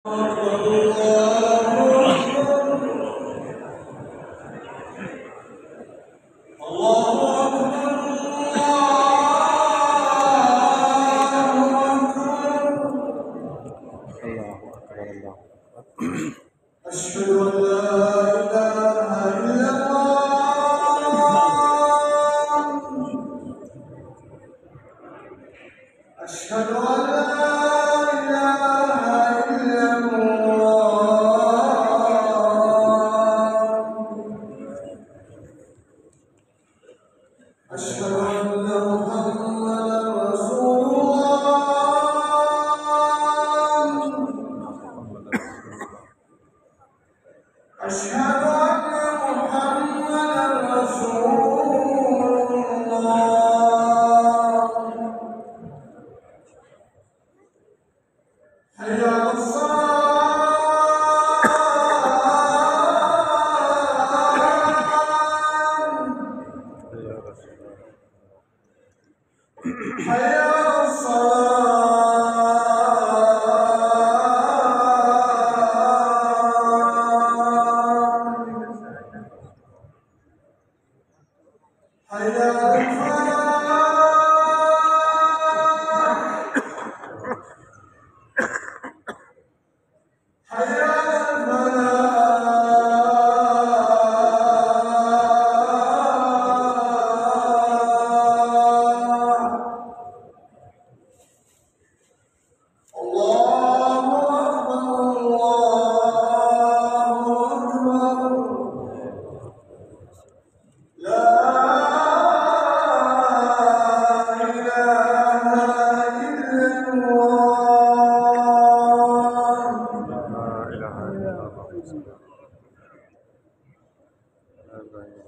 أشهد أن لا إله إلا الله. أشهد أن لا إله إلا الله. أشهد أن محمدا رسول الله. أشهد أن محمدا رسول الله. حي على الصلاة. حي على حي على الفلاح. حي على الفلاح. الله أكبر الله أكبر. لا إله إلا الله.